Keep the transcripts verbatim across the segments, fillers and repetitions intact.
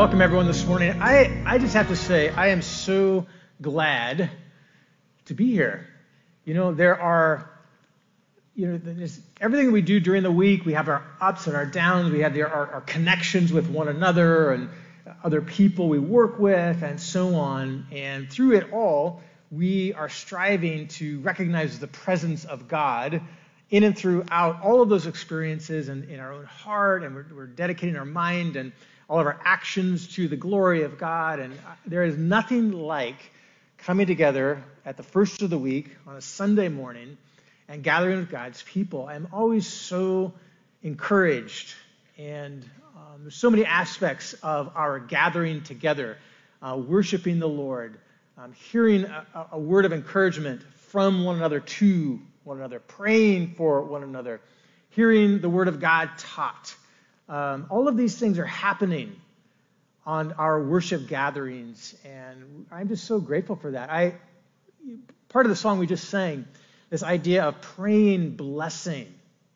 welcome everyone this morning. I, I just have to say, I am so glad to be here. You know, there are, you know, there's everything we do during the week. We have our ups and our downs. We have the, our, our connections with one another and other people we work with and so on. And through it all, we are striving to recognize the presence of God in and throughout all of those experiences and in our own heart. And we're, we're dedicating our mind and all of our actions to the glory of God. And there is nothing like coming together at the first of the week on a Sunday morning and gathering with God's people. I'm always so encouraged, and um, there's so many aspects of our gathering together, uh, worshiping the Lord, um, hearing a, a word of encouragement from one another to one another, praying for one another, hearing the word of God taught. Um, all of these things are happening on our worship gatherings, and I'm just so grateful for that. I part of the song we just sang, this idea of praying blessing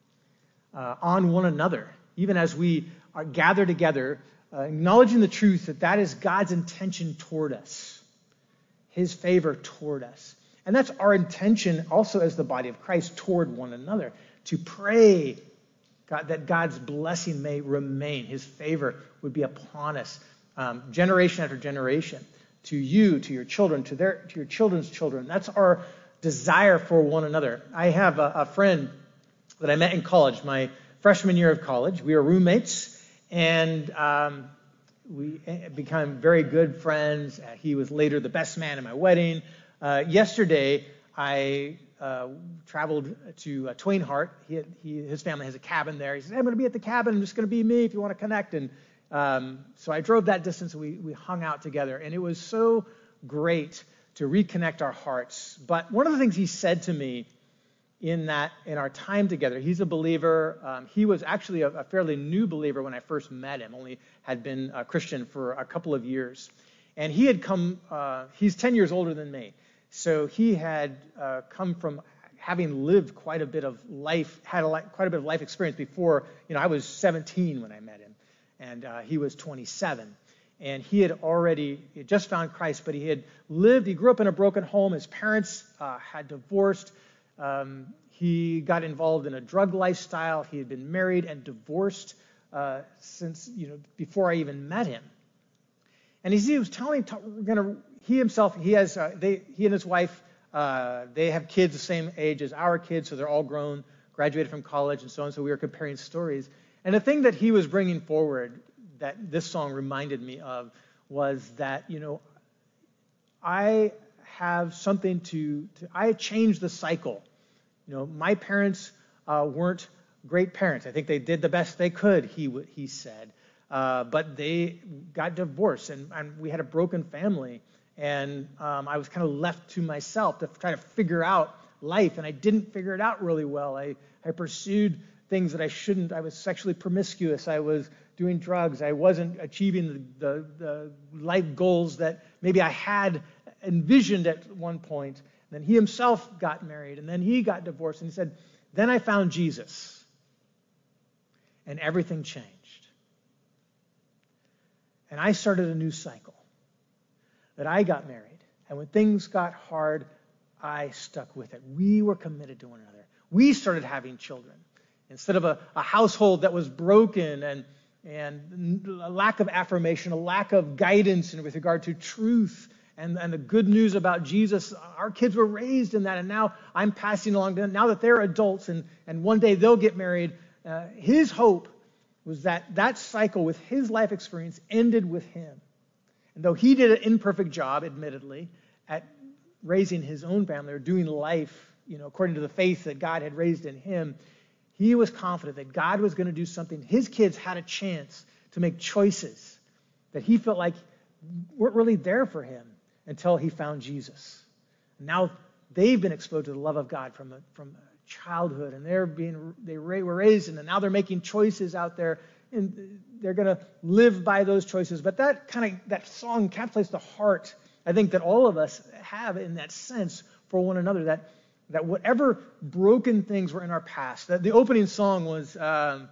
uh, on one another, even as we are gathered together, uh, acknowledging the truth that that is God's intention toward us, His favor toward us. And that's our intention also as the body of Christ toward one another, to pray God, that God's blessing may remain, His favor would be upon us, um, generation after generation, to you, to your children, to their, to your children's children. That's our desire for one another. I have a, a friend that I met in college, my freshman year of college. We were roommates, and um, we became very good friends. Uh, he was later the best man at my wedding. Uh, yesterday, I uh, traveled to uh, Twain Harte. He, he, his family has a cabin there. He said, hey, I'm going to be at the cabin. I'm just going to be me if you want to connect. And um, so I drove that distance, and we, we hung out together. And it was so great to reconnect our hearts. But one of the things he said to me in that in our time together, he's a believer. Um, he was actually a, a fairly new believer when I first met him, only had been a Christian for a couple of years. And he had come, uh, he's ten years older than me. So he had uh, come from having lived quite a bit of life, had a li- quite a bit of life experience before. You know, I was seventeen when I met him, and uh, he was twenty-seven. And he had already he had just found Christ, but he had lived, he grew up in a broken home. His parents uh, had divorced. Um, he got involved in a drug lifestyle. He had been married and divorced uh, since, you know, before I even met him. And as he was telling me, we're going to, he himself, he has, uh, they, he and his wife, uh, they have kids the same age as our kids, so they're all grown, graduated from college and so on. So we were comparing stories. And the thing that he was bringing forward that this song reminded me of was that, you know, I have something to, to I changed the cycle. You know, my parents uh, weren't great parents. I think they did the best they could, he he said. Uh, but they got divorced, and, and we had a broken family. And um, I was kind of left to myself to try to figure out life, and I didn't figure it out really well. I, I pursued things that I shouldn't. I was sexually promiscuous. I was doing drugs. I wasn't achieving the, the, the life goals that maybe I had envisioned at one point. And then he himself got married, and then he got divorced. And he said, then I found Jesus, and everything changed. And I started a new cycle. That I got married, and when things got hard, I stuck with it. We were committed to one another. We started having children. Instead of a, a household that was broken and, and a lack of affirmation, a lack of guidance in with regard to truth and, and the good news about Jesus, our kids were raised in that, and now I'm passing along to them. Now that they're adults and, and one day they'll get married, uh, his hope was that that cycle with his life experience ended with him. And though he did an imperfect job, admittedly, at raising his own family or doing life, you know, according to the faith that God had raised in him, he was confident that God was going to do something. His kids had a chance to make choices that he felt like weren't really there for him until he found Jesus. And now they've been exposed to the love of God from a, from childhood, and they're being they were raised, and now they're making choices out there. And they're going to live by those choices. But that kind of that song encapsulates the heart, I think, that all of us have in that sense for one another. That that whatever broken things were in our past. That the opening song was um,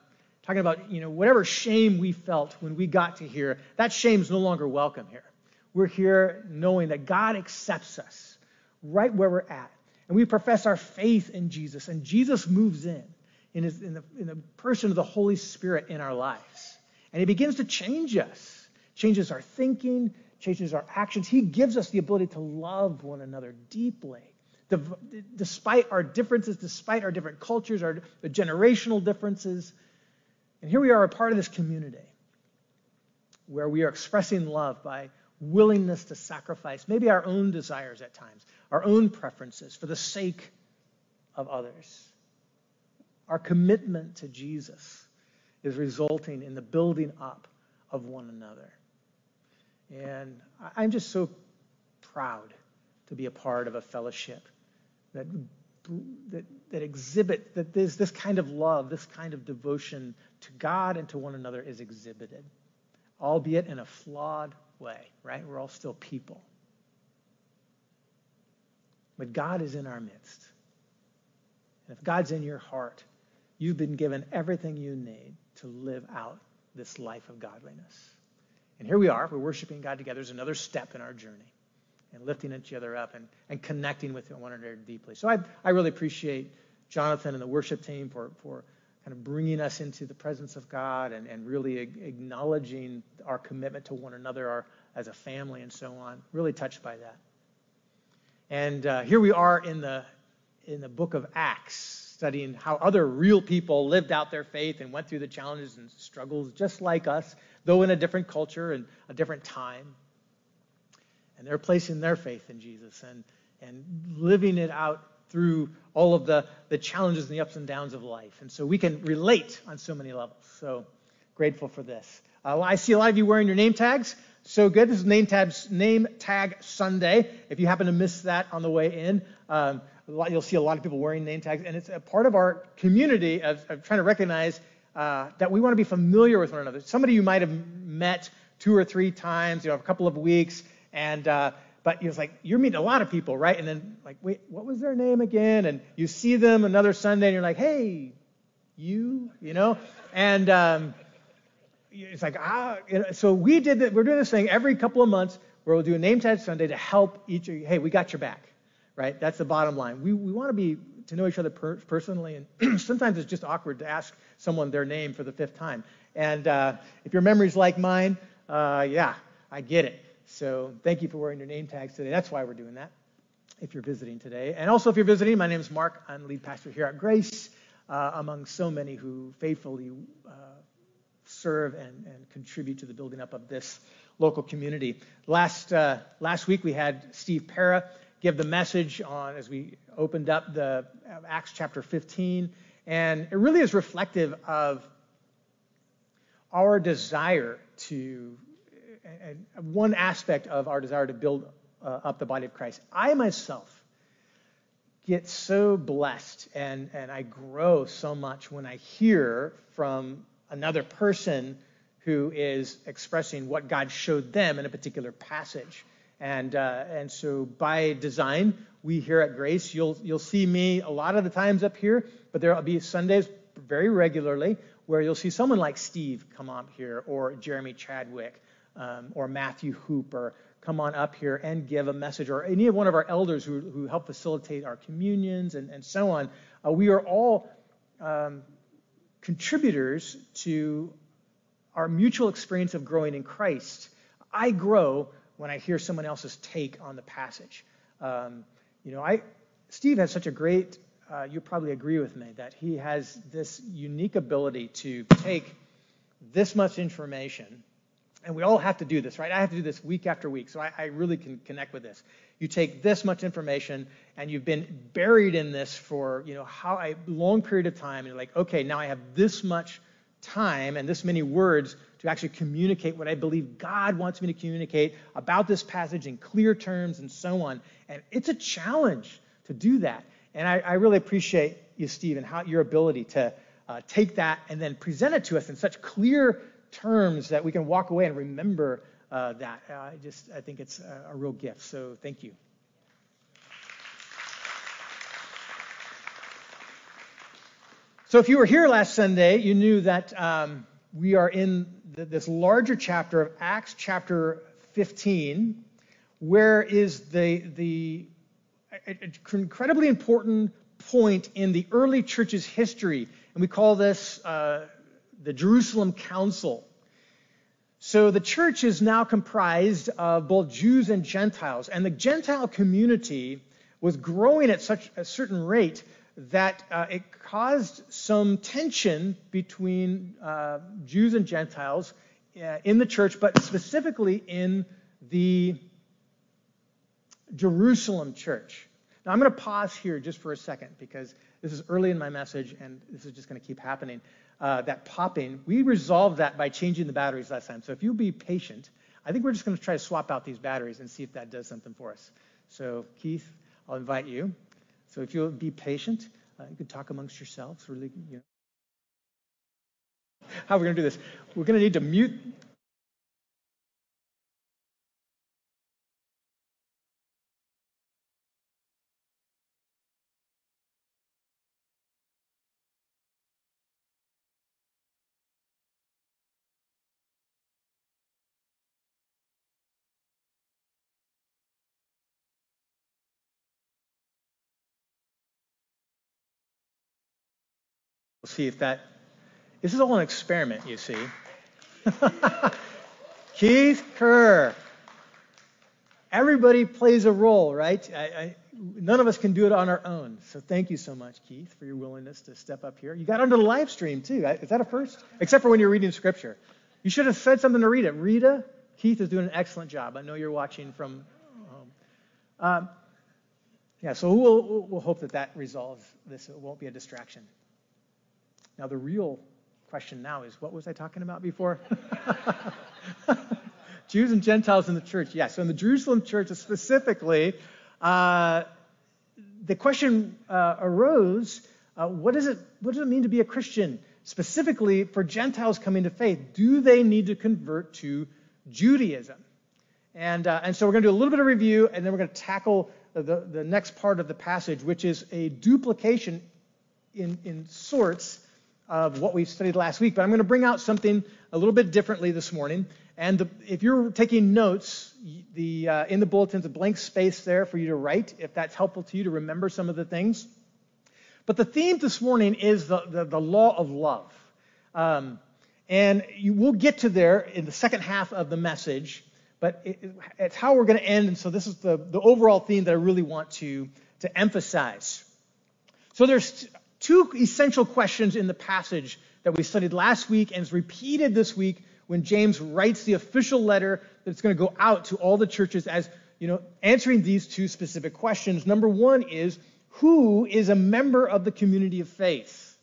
Talking about, you know, whatever shame we felt when we got to here, that shame is no longer welcome here. We're here knowing that God accepts us right where we're at. And we profess our faith in Jesus. And Jesus moves in, in, his, in, the, in the person of the Holy Spirit in our lives. And he begins to change us, changes our thinking, changes our actions. He gives us the ability to love one another deeply. The, despite our differences, despite our different cultures, our the generational differences. And here we are, a part of this community where we are expressing love by willingness to sacrifice maybe our own desires at times, our own preferences for the sake of others. Our commitment to Jesus is resulting in the building up of one another. And I'm just so proud to be a part of a fellowship that that, that exhibit that this, this kind of love, this kind of devotion to God and to one another is exhibited, albeit in a flawed way, right? We're all still people. But God is in our midst. And if God's in your heart, you've been given everything you need to live out this life of godliness. And here we are, we're worshiping God together. There's another step in our journey and lifting each other up and, and connecting with one another deeply. So I, I really appreciate Jonathan and the worship team for, for kind of bringing us into the presence of God and, and really acknowledging our commitment to one another our, as a family and so on. Really touched by that. And uh, here we are in the in the book of Acts, studying how other real people lived out their faith and went through the challenges and struggles just like us, though in a different culture and a different time. And they're placing their faith in Jesus and, and living it out through all of the, the challenges and the ups and downs of life. And so we can relate on so many levels. So grateful for this. Uh, well, I see a lot of you wearing your name tags. So good. This is Name Tag, Name Tag Sunday. If you happen to miss that on the way in, um, a lot, you'll see a lot of people wearing name tags. And it's a part of our community of, of trying to recognize uh, that we want to be familiar with one another. Somebody you might have met two or three times, you know, a couple of weeks, and uh, but it's like you're meeting a lot of people, right? And then like, wait, what was their name again? And you see them another Sunday, and you're like, hey, you, you know, and um, it's like ah. You know, so we did that. We're doing this thing every couple of months where we'll do a name tag Sunday to help each of you. Hey, we got your back, right? That's the bottom line. We we want to be to know each other per- personally, and sometimes it's just awkward to ask someone their name for the fifth time. And uh, if your memory's like mine, uh, yeah, I get it. So thank you for wearing your name tags today. That's why we're doing that, if you're visiting today. And also if you're visiting, my name is Mark. I'm lead pastor here at Grace, uh, among so many who faithfully uh, serve and, and contribute to the building up of this local community. Last uh, last week we had Steve Para give the message on as we opened up the Acts chapter fifteen. And it really is reflective of our desire to and one aspect of our desire to build uh, up the body of Christ. I myself get so blessed and, and I grow so much when I hear from another person who is expressing what God showed them in a particular passage. And uh, and so by design, we here at Grace, you'll you'll see me a lot of the times up here, but there will be Sundays very regularly where you'll see someone like Steve come up here, or Jeremy Chadwick, Um, or Matthew Hooper, come on up here and give a message, or any of one of our elders who, who help facilitate our communions and, and so on. Uh, we are all um, contributors to our mutual experience of growing in Christ. I grow when I hear someone else's take on the passage. Um, you know, I Steve has such a great, uh, you'll probably agree with me, that he has this unique ability to take this much information. And we all have to do this, right? I have to do this week after week, so I, I really can connect with this. You take this much information, and you've been buried in this for, you know, how a long period of time, and you're like, okay, now I have this much time and this many words to actually communicate what I believe God wants me to communicate about this passage in clear terms and so on. And it's a challenge to do that. And I, I really appreciate you, Steve, and how your ability to uh, take that and then present it to us in such clear terms that we can walk away and remember uh, that. Uh, I just, I think it's a, a real gift. So thank you. So if you were here last Sunday, you knew that um, we are in the, this larger chapter of Acts chapter fifteen, where is the, the a, a incredibly important point in the early church's history. And we call this uh, the Jerusalem Council. So the church is now comprised of both Jews and Gentiles. And the Gentile community was growing at such a certain rate that uh, it caused some tension between uh, Jews and Gentiles uh, in the church, but specifically in the Jerusalem church. Now, I'm going to pause here just for a second because this is early in my message, and this is just going to keep happening. Uh, that popping, we resolved that by changing the batteries last time. So if you'll be patient, I think we're just going to try to swap out these batteries and see if that does something for us. So, Keith, I'll invite you. So if you'll be patient, uh, you can talk amongst yourselves. Really, you know. How are we going to do this? We're going to need to mute. We'll see if that, this is all an experiment, you see. Keith Kerr. Everybody plays a role, right? I, I, none of us can do it on our own. So thank you so much, Keith, for your willingness to step up here. You got onto the live stream, too. Is that a first? Except for when you're reading Scripture. You should have said something to Rita. Rita, Keith is doing an excellent job. I know you're watching from home. Um, yeah, so we'll, we'll hope that that resolves this. It won't be a distraction. Now, the real question now is, what was I talking about before? Jews and Gentiles in the church. Yes, yeah, so in the Jerusalem church specifically, uh, the question uh, arose, uh, what, is it, what does it mean to be a Christian? Specifically, for Gentiles coming to faith, do they need to convert to Judaism? And, uh, and so we're going to do a little bit of review, and then we're going to tackle the, the next part of the passage, which is a duplication in, in sorts of what we studied last week, but I'm going to bring out something a little bit differently this morning. And the, if you're taking notes, the uh, in the bulletin's a blank space there for you to write, if that's helpful to you to remember some of the things. But the theme this morning is the, the, the law of love. Um, and you will get to there in the second half of the message, but it, it's how we're going to end. And so this is the, the overall theme that I really want to, to emphasize. So there's two essential questions in the passage that we studied last week and is repeated this week when James writes the official letter that's going to go out to all the churches as, you know, answering these two specific questions. Number one is, who is a member of the community of faith?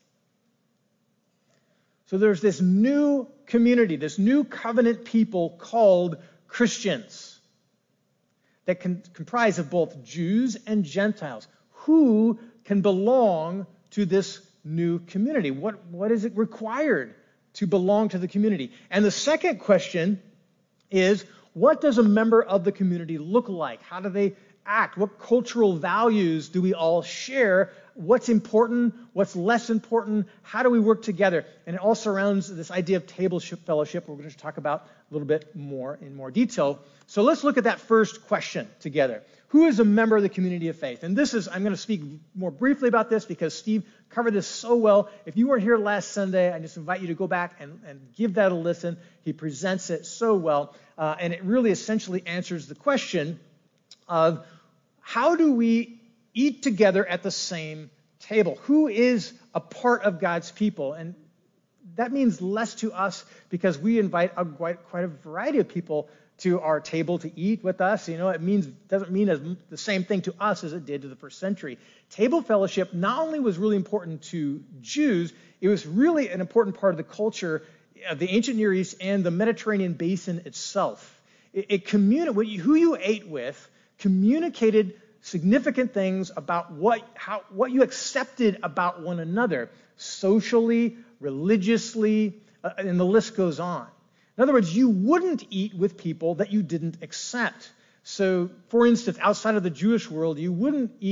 So there's this new community, this new covenant people called Christians that can comprise of both Jews and Gentiles. Who can belong to this new community? What, what is it required to belong to the community? And the second question is, what does a member of the community look like? How do they act? What cultural values do we all share? What's important? What's less important? How do we work together? And it all surrounds this idea of table fellowship. We're going to talk about a little bit more in more detail. So let's look at that first question together. Who is a member of the community of faith? And this is, I'm going to speak more briefly about this because Steve covered this so well. If you weren't here last Sunday, I just invite you to go back and, and give that a listen. He presents it so well. Uh, and it really essentially answers the question of how do we eat together at the same table? Who is a part of God's people? And that means less to us because we invite a, quite, quite a variety of people to our table to eat with us. You know, it means doesn't mean as the same thing to us as it did to the first century. Table fellowship not only was really important to Jews, it was really an important part of the culture of the ancient Near East and the Mediterranean basin itself. It, it communi- who you ate with communicated significant things about what how what you accepted about one another, socially, religiously, uh, and the list goes on. In other words, you wouldn't eat with people that you didn't accept. So, for instance, outside of the Jewish world, you wouldn't eat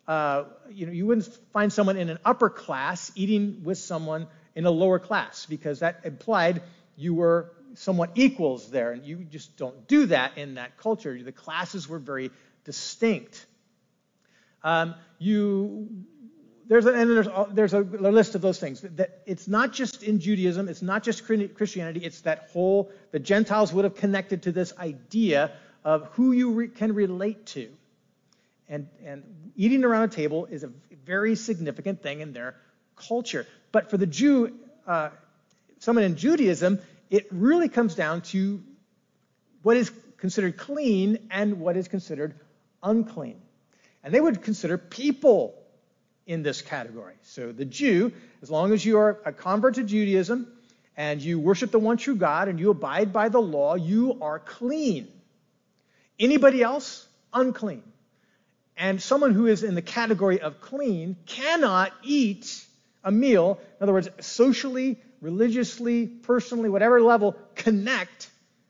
uh, you know, you wouldn't find someone in an upper class eating with someone in a lower class, because that implied you were somewhat equals there, and you just don't do that in that culture. The classes were very distinct. Um, you there's a, and there's a, there's a list of those things. That it's not just in Judaism, it's not just Christianity. It's that whole the Gentiles would have connected to this idea of who you re, can relate to, and and eating around a table is a very significant thing in their culture. But for the Jew, uh, someone in Judaism, it really comes down to what is considered clean and what is considered unclean. And they would consider people in this category. So the Jew, as long as you are a convert to Judaism and you worship the one true God and you abide by the law, you are clean. Anybody else, unclean. And someone who is in the category of clean cannot eat a meal. In other words, socially, religiously, personally, whatever level, connect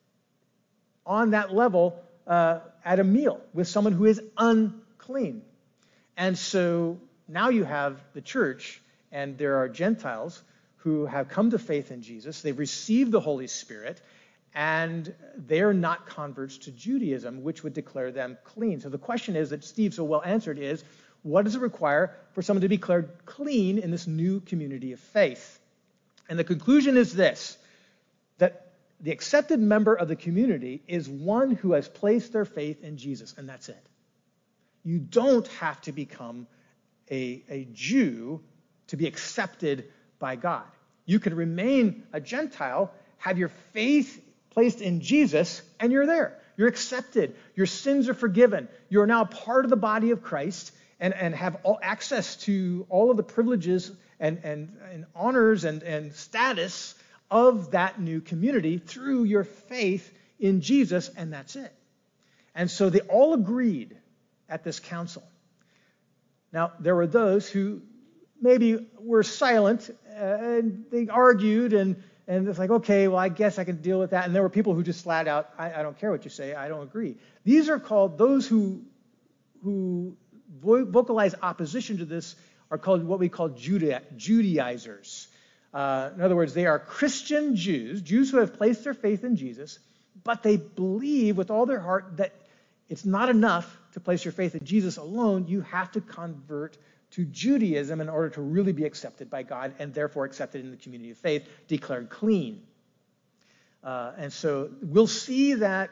on that level uh, at a meal with someone who is unclean. And so now you have the church, and there are Gentiles who have come to faith in Jesus. They've received the Holy Spirit, and they're not converts to Judaism, which would declare them clean. So the question is that Steve so well answered is, what does it require for someone to be declared clean in this new community of faith? And the conclusion is this, that the accepted member of the community is one who has placed their faith in Jesus, and that's it. You don't have to become a, a Jew to be accepted by God. You can remain a Gentile, have your faith placed in Jesus, and you're there. You're accepted. Your sins are forgiven. You're now part of the body of Christ and, and have all access to all of the privileges and, and, and honors and, and status of that new community through your faith in Jesus, and that's it. And so they all agreed at this council. Now, there were those who maybe were silent, uh, and they argued, and, and it's like, okay, well, I guess I can deal with that. And there were people who just flat out, I, I don't care what you say, I don't agree. These are called, those who, who vocalize opposition to this are called what we call Juda, Judaizers. Uh, in other words, they are Christian Jews, Jews who have placed their faith in Jesus, but they believe with all their heart that it's not enough to place your faith in Jesus alone. You have to convert to Judaism in order to really be accepted by God and therefore accepted in the community of faith, declared clean. Uh, and so we'll see that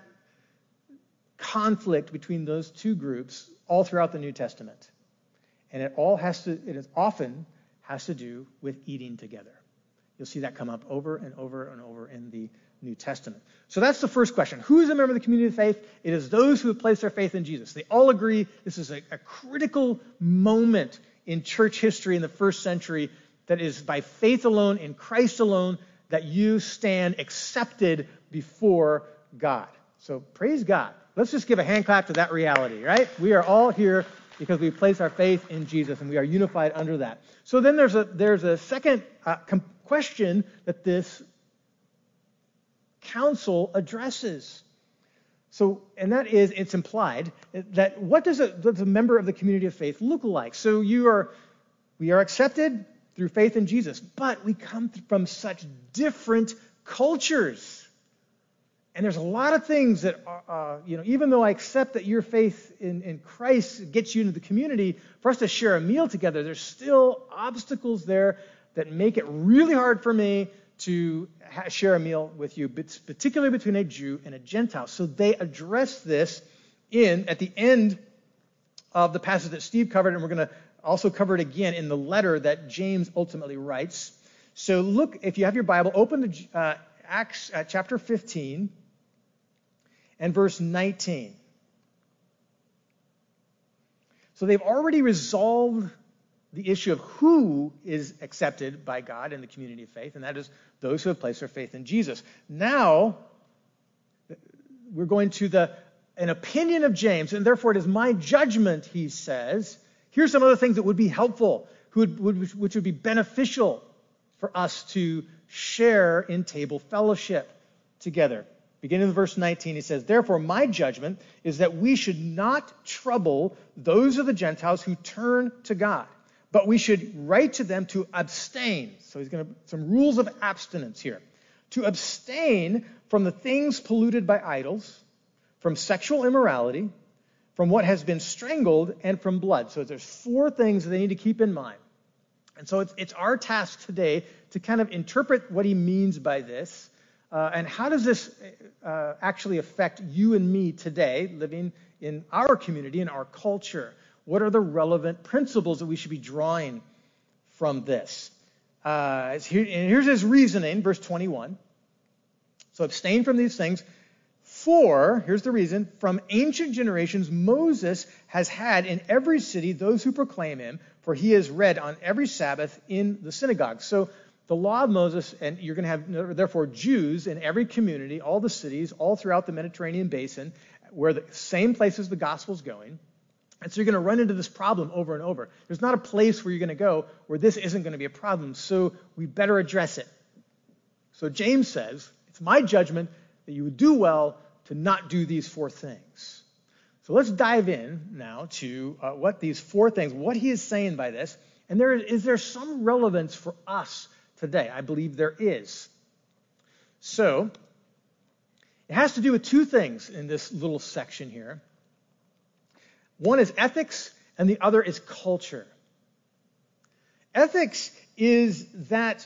conflict between those two groups all throughout the New Testament. And it all has to, it is often has to do with eating together. You'll see that come up over and over and over in the New Testament. So that's the first question. Who is a member of the community of faith? It is those who have placed their faith in Jesus. They all agree this is a, a critical moment in church history in the first century that is by faith alone, in Christ alone, that you stand accepted before God. So praise God. Let's just give a hand clap to that reality, right? We are all here because we place our faith in Jesus, and we are unified under that. So then there's a there's a second uh, com- question that this council addresses. So, and that is, it's implied that what does a, does a member of the community of faith look like? So you are, we are accepted through faith in Jesus, but we come from such different cultures. And there's a lot of things that, are, uh, you know, even though I accept that your faith in, in Christ gets you into the community, for us to share a meal together, there's still obstacles there that make it really hard for me to ha- share a meal with you, but particularly between a Jew and a Gentile. So they address this in at the end of the passage that Steve covered, and we're going to also cover it again in the letter that James ultimately writes. So look, if you have your Bible, open to uh, Acts uh, chapter fifteen and verse nineteen. So they've already resolved the issue of who is accepted by God in the community of faith, and that is those who have placed their faith in Jesus. Now, we're going to the an opinion of James, and therefore it is my judgment, he says. Here's some other things that would be helpful, who would, would, which would be beneficial for us to share in table fellowship together. beginning in verse nineteen, he says, "Therefore my judgment is that we should not trouble those of the Gentiles who turn to God, but we should write to them to abstain." So he's going to, some rules of abstinence here. To abstain from the things polluted by idols, from sexual immorality, from what has been strangled, and from blood. So there's four things that they need to keep in mind. And so it's, it's our task today to kind of interpret what he means by this, uh, and how does this uh, actually affect you and me today, living in our community, in our culture. What are the relevant principles that we should be drawing from this? Uh, here, and here's his reasoning, verse twenty-one. So abstain from these things. For, here's the reason, from ancient generations Moses has had in every city those who proclaim him, for he is read on every Sabbath in the synagogue. So the law of Moses, and you're going to have, therefore, Jews in every community, all the cities, all throughout the Mediterranean basin, where the same places the gospel's going. And so you're going to run into this problem over and over. There's not a place where you're going to go where this isn't going to be a problem, so we better address it. So James says, it's my judgment that you would do well to not do these four things. So let's dive in now to uh, what these four things, what he is saying by this. And there is there some relevance for us today? I believe there is. So it has to do with two things in this little section here. One is ethics, and the other is culture. Ethics is that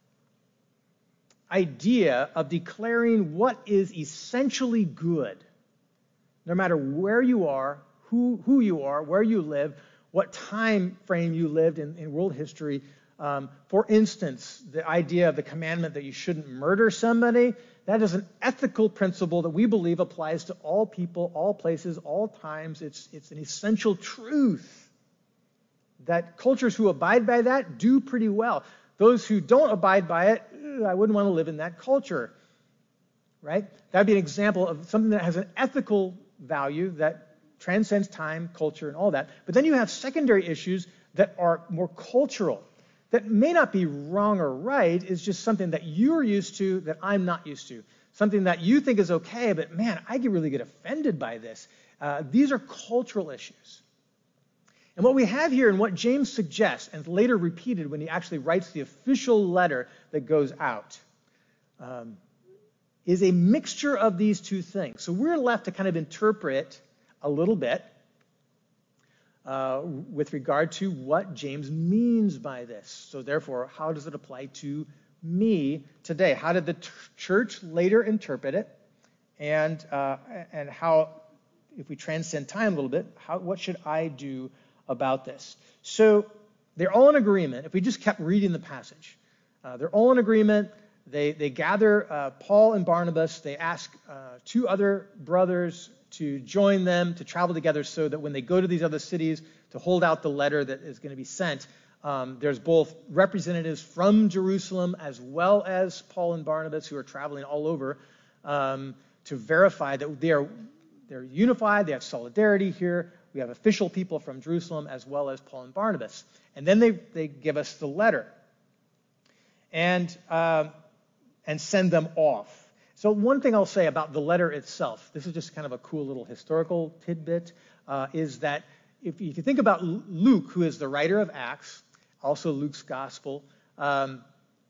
idea of declaring what is essentially good, no matter where you are, who, who you are, where you live, what time frame you lived in, in world history. Um, for instance, the idea of the commandment that you shouldn't murder somebody, that is an ethical principle that we believe applies to all people, all places, all times. It's, it's an essential truth that cultures who abide by that do pretty well. Those who don't abide by it, I wouldn't want to live in that culture, right? That would be an example of something that has an ethical value that transcends time, culture, and all that. But then you have secondary issues that are more cultural, that may not be wrong or right. It's just something that you're used to that I'm not used to. Something that you think is okay, but man, I get really get offended by this. Uh, these are cultural issues. And what we have here and what James suggests, and later repeated when he actually writes the official letter that goes out, um, is a mixture of these two things. So we're left to kind of interpret a little bit uh, with regard to what James means by this. So therefore, how does it apply to me today? How did the t- church later interpret it? And uh, and how, if we transcend time a little bit, how what should I do about this? So they're all in agreement. If we just kept reading the passage, uh, they're all in agreement. They they gather uh, Paul and Barnabas. They ask uh, two other brothers to join them to travel together so that when they go to these other cities to hold out the letter that is going to be sent, um, there's both representatives from Jerusalem as well as Paul and Barnabas who are traveling all over um, to verify that they are they're unified. They have solidarity here. We have official people from Jerusalem as well as Paul and Barnabas. And then they, they give us the letter and, uh, and send them off. So one thing I'll say about the letter itself, this is just kind of a cool little historical tidbit, uh, is that if, if you think about Luke, who is the writer of Acts, also Luke's gospel, um,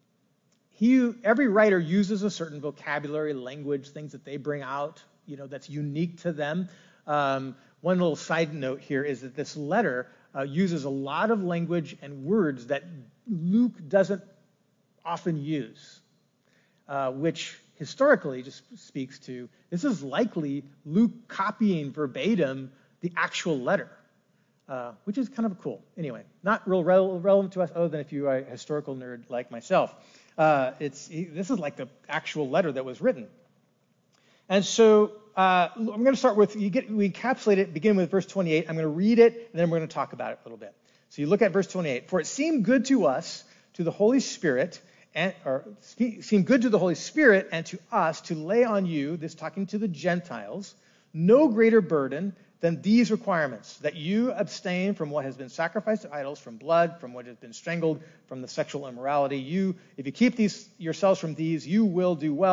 he, every writer uses a certain vocabulary, language, things that they bring out, you know, that's unique to them. Um, One little side note here is that this letter uh, uses a lot of language and words that Luke doesn't often use, uh, which historically just speaks to, this is likely Luke copying verbatim the actual letter, uh, which is kind of cool. Anyway, not real rele- relevant to us other than if you are a historical nerd like myself. Uh, it's this is like the actual letter that was written. And so uh, I'm going to start with, you get, we encapsulate it, begin with verse twenty-eight. I'm going to read it, and then we're going to talk about it a little bit. So you look at verse twenty-eight. For it seemed good to us, to the Holy Spirit, and or seemed good to the Holy Spirit and to us to lay on you, this talking to the Gentiles, no greater burden than these requirements, that you abstain from what has been sacrificed to idols, from blood, from what has been strangled, from the sexual immorality. You, if you keep these yourselves from these, you will do well.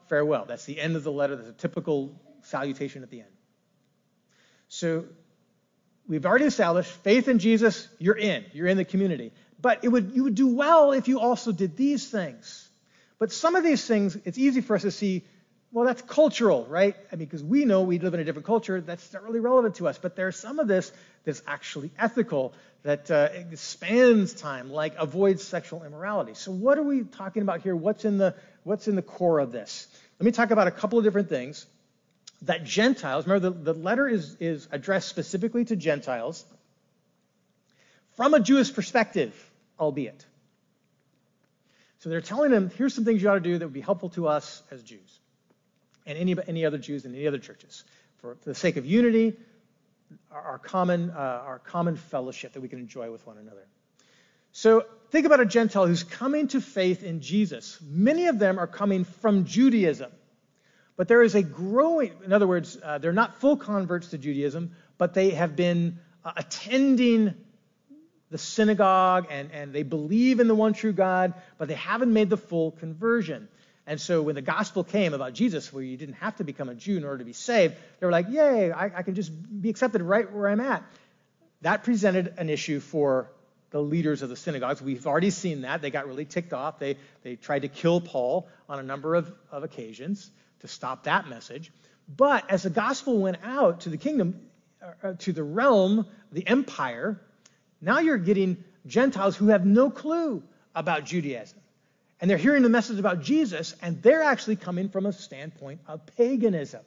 farewell. That's the end of the letter. That's a typical salutation at the end. So we've already established faith in Jesus, you're in. You're in the community. But it would you would do well if you also did these things. But some of these things, it's easy for us to see, well, that's cultural, right? I mean, because we know we live in a different culture. That's not really relevant to us. But there's some of this that's actually ethical, that uh, expands time, like avoids sexual immorality. So what are we talking about here? What's in the what's in the core of this? Let me talk about a couple of different things. That Gentiles, remember the, the letter is, is addressed specifically to Gentiles from a Jewish perspective, albeit. So they're telling them, here's some things you ought to do that would be helpful to us as Jews and any, any other Jews in any other churches for, for the sake of unity, our, our common uh, our common fellowship that we can enjoy with one another. So think about a Gentile who's coming to faith in Jesus. Many of them are coming from Judaism. But there is a growing, in other words, uh, they're not full converts to Judaism, but they have been uh, attending the synagogue and, and they believe in the one true God, but they haven't made the full conversion. And so when the gospel came about Jesus, where you didn't have to become a Jew in order to be saved, they were like, yay, I, I can just be accepted right where I'm at. That presented an issue for the leaders of the synagogues. We've already seen that. They got really ticked off. They, they tried to kill Paul on a number of, of occasions to stop that message. But as the gospel went out to the kingdom, uh, to the realm, the empire, now you're getting Gentiles who have no clue about Judaism. And they're hearing the message about Jesus, and they're actually coming from a standpoint of paganism.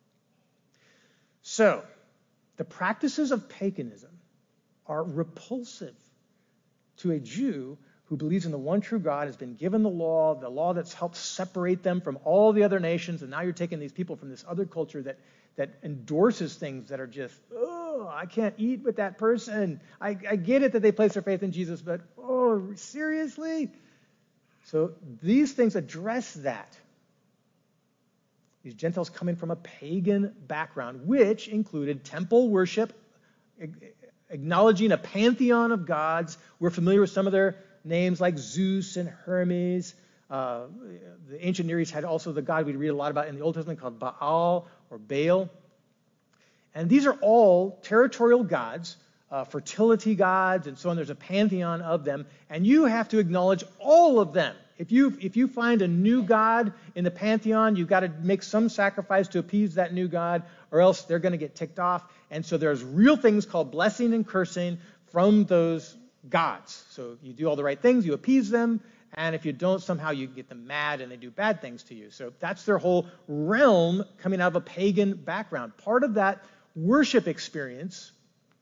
So, the practices of paganism are repulsive to a Jew who believes in the one true God, has been given the law, the law that's helped separate them from all the other nations, and now you're taking these people from this other culture that, that endorses things that are just, oh, I can't eat with that person. I, I get it that they place their faith in Jesus, but, oh, seriously? So these things address that. These Gentiles coming from a pagan background, which included temple worship, acknowledging a pantheon of gods. We're familiar with some of their names like Zeus and Hermes. Uh, the ancient Near East had also the god we read a lot about in the Old Testament called Baal or Baal. And these are all territorial gods, uh, fertility gods, and so on. There's a pantheon of them, and you have to acknowledge all of them. If you if you find a new god in the pantheon, you've got to make some sacrifice to appease that new god, or else they're going to get ticked off. And so there's real things called blessing and cursing from those gods. So you do all the right things, you appease them, and if you don't, somehow you get them mad and they do bad things to you. So that's their whole realm coming out of a pagan background. Part of that worship experience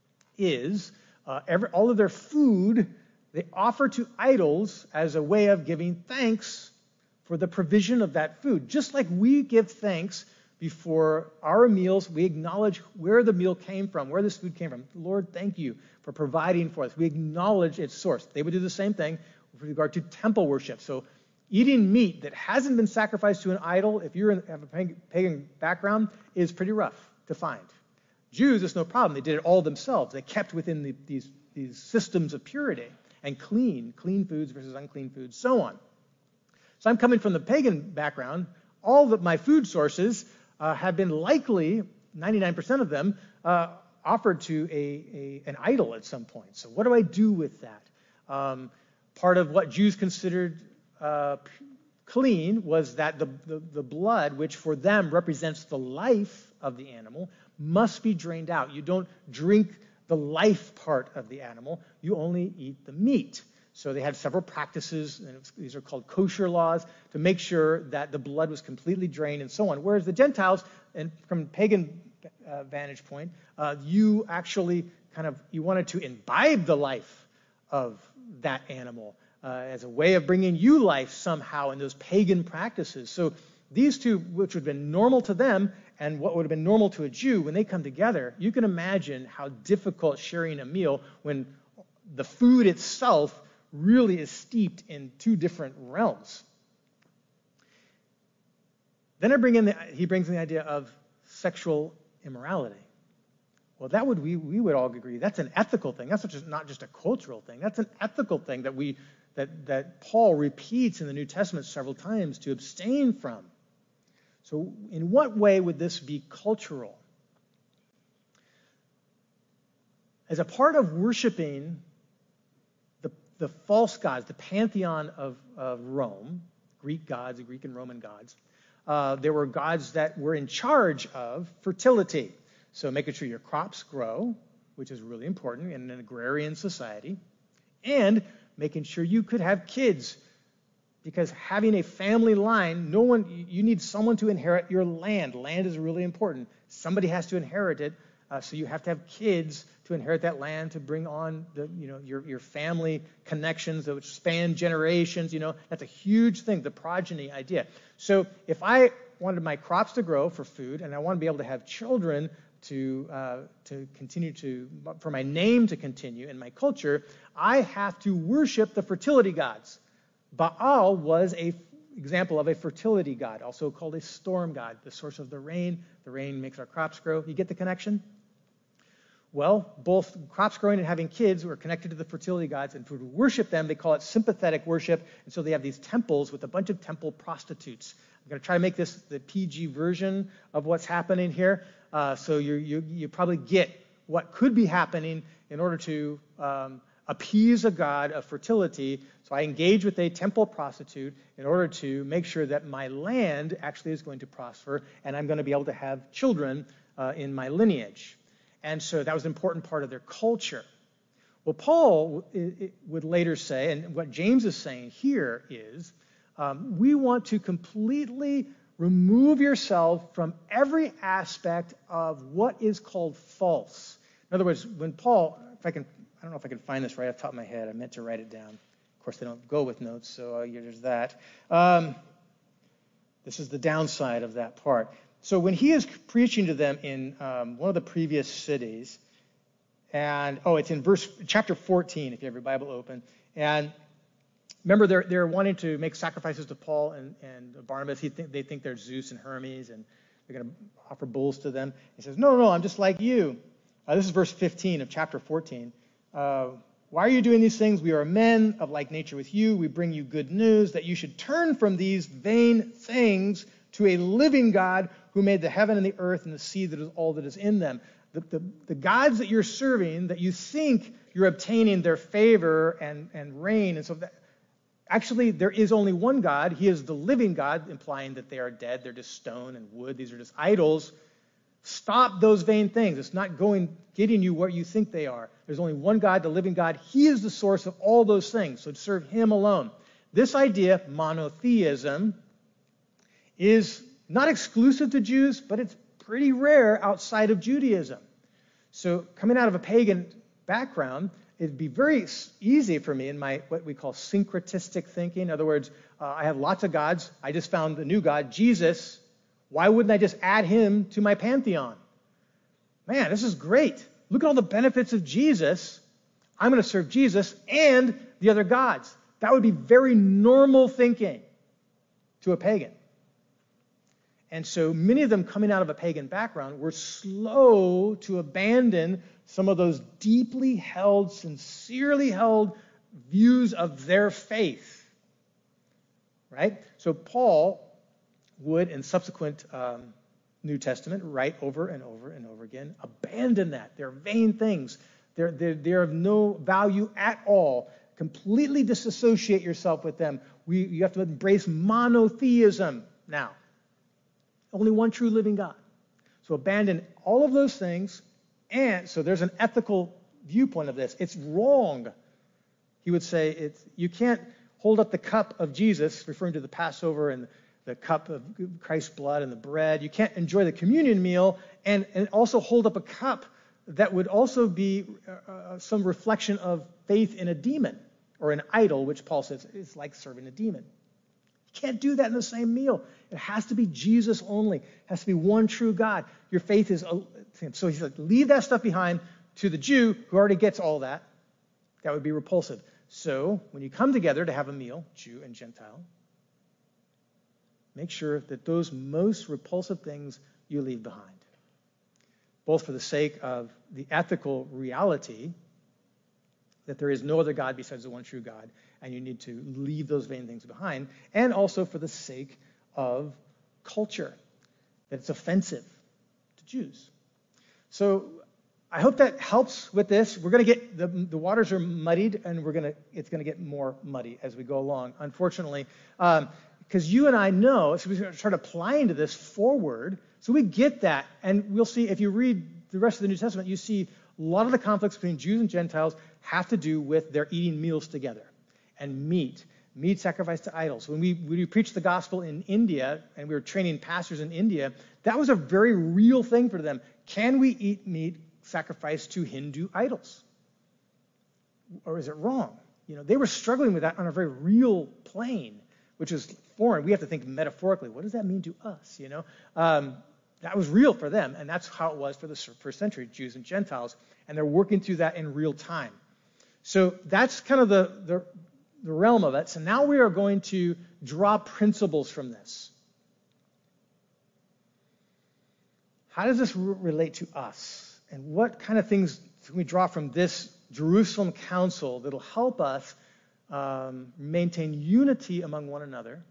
is uh, every, all of their food they offer to idols as a way of giving thanks for the provision of that food. Just like we give thanks before our meals, we acknowledge where the meal came from, where this food came from. Lord, thank you for providing for us. We acknowledge its source. They would do the same thing with regard to temple worship. So eating meat that hasn't been sacrificed to an idol, if you have a pagan background, is pretty rough to find. Jews, it's no problem. They did it all themselves. They kept within the, these, these systems of purity and clean, clean foods versus unclean foods, so on. So I'm coming from the pagan background. All of my food sources uh, have been likely, ninety-nine percent of them, uh, offered to a, a an idol at some point. So what do I do with that? Um, part of what Jews considered uh, clean was that the, the, the blood, which for them represents the life of the animal, must be drained out. You don't drink the life part of the animal. You only eat the meat. So they had several practices, and it was, these are called kosher laws, to make sure that the blood was completely drained and so on. Whereas the Gentiles, and from pagan uh, vantage point, uh, you actually kind of, you wanted to imbibe the life of that animal uh, as a way of bringing you life somehow in those pagan practices. So these two, which would have been normal to them and what would have been normal to a Jew, when they come together, you can imagine how difficult sharing a meal when the food itself really is steeped in two different realms. Then I bring in the, he brings in the idea of sexual immorality. Well, that would we we would all agree that's an ethical thing. That's not just, not just a cultural thing. That's an ethical thing that we that that Paul repeats in the New Testament several times to abstain from. So in what way would this be cultural? As a part of worshiping the, the false gods, the pantheon of, of Rome, Greek gods, the Greek and Roman gods, uh, there were gods that were in charge of fertility. So making sure your crops grow, which is really important in an agrarian society, and making sure you could have kids. Because having a family line, no one, you need someone to inherit your land. Land is really important. Somebody has to inherit it, uh, so you have to have kids to inherit that land to bring on the, you know, your your family connections that would span generations. You know, that's a huge thing, the progeny idea. So if I wanted my crops to grow for food, and I want to be able to have children to uh, to continue to, for my name to continue in my culture, I have to worship the fertility gods. Baal was an example of a fertility god, also called a storm god, the source of the rain. The rain makes our crops grow. You get the connection? Well, both crops growing and having kids were connected to the fertility gods, and to worship them, they call it sympathetic worship, and so they have these temples with a bunch of temple prostitutes. I'm going to try to make this the P G version of what's happening here, uh, so you you you probably get what could be happening in order to um, appease a god of fertility. So I engage with a temple prostitute in order to make sure that my land actually is going to prosper, and I'm going to be able to have children uh, in my lineage. And so that was an important part of their culture. Well, Paul would later say, and what James is saying here is, um, we want to completely remove yourself from every aspect of what is called false. In other words, when Paul, if I can, I don't know if I can find this right off the top of my head. I meant to write it down. Of course, they don't go with notes, so uh, there's that. Um, this is the downside of that part. So when he is preaching to them in um, one of the previous cities, and, oh, it's in verse chapter fourteen, if you have your Bible open. And remember, they're, they're wanting to make sacrifices to Paul and, and Barnabas. He think, they think they're Zeus and Hermes, and they're going to offer bulls to them. He says, no, no, I'm just like you. Uh, this is verse fifteen of chapter fourteen. Uh, Why are you doing these things? We are men of like nature with you. We bring you good news that you should turn from these vain things to a living God who made the heaven and the earth and the sea that is all that is in them. The, the, the gods that you're serving, that you think you're obtaining their favor and, and reign, and so that, actually there is only one God. He is the living God, implying that they are dead. They're just stone and wood. These are just idols. Stop those vain things. It's not going, getting you where you think they are. There's only one God, the living God. He is the source of all those things, so serve him alone. This idea, monotheism, is not exclusive to Jews, but it's pretty rare outside of Judaism. So coming out of a pagan background, it'd be very easy for me in my what we call syncretistic thinking. In other words, uh, I have lots of gods. I just found a new God, Jesus. Why wouldn't I just add him to my pantheon? Man, this is great. Look at all the benefits of Jesus. I'm going to serve Jesus and the other gods. That would be very normal thinking to a pagan. And so many of them coming out of a pagan background were slow to abandon some of those deeply held, sincerely held views of their faith. Right? So Paul would, in subsequent um, New Testament, write over and over and over again, abandon that. They're vain things. They're, they're, they're of no value at all. Completely disassociate yourself with them. We, you have to embrace monotheism now. Only one true living God. So abandon all of those things. And so there's an ethical viewpoint of this. It's wrong. He would say it's, you can't hold up the cup of Jesus, referring to the Passover and the cup of Christ's blood and the bread. You can't enjoy the communion meal and, and also hold up a cup that would also be uh, some reflection of faith in a demon or an idol, which Paul says is like serving a demon. You can't do that in the same meal. It has to be Jesus only. It has to be one true God. Your faith is... So he said, leave that stuff behind. To the Jew, who already gets all that, that would be repulsive. So when you come together to have a meal, Jew and Gentile, make sure that those most repulsive things you leave behind, both for the sake of the ethical reality that there is no other God besides the one true God, and you need to leave those vain things behind, and also for the sake of culture. that it's offensive to Jews. So I hope that helps with this. We're going to get, the, the waters are muddied, and we're going to, it's going to get more muddy as we go along, unfortunately. Um, because you and I know, so we start applying to this forward, so we get that. And we'll see, if you read the rest of the New Testament, you see a lot of the conflicts between Jews and Gentiles have to do with their eating meals together. And meat, meat sacrificed to idols. When we, when we preached the gospel in India, and we were training pastors in India, that was a very real thing for them. Can we eat meat sacrificed to Hindu idols? Or is it wrong? You know, they were struggling with that on a very real plane, which is foreign. We have to think metaphorically. What does that mean to us? You know, um, that was real for them, and that's how it was for the first century, Jews and Gentiles, and they're working through that in real time. So that's kind of the, the, the realm of it. So now we are going to draw principles from this. How does this relate to us? And what kind of things can we draw from this Jerusalem council that'll help us um, maintain unity among one another?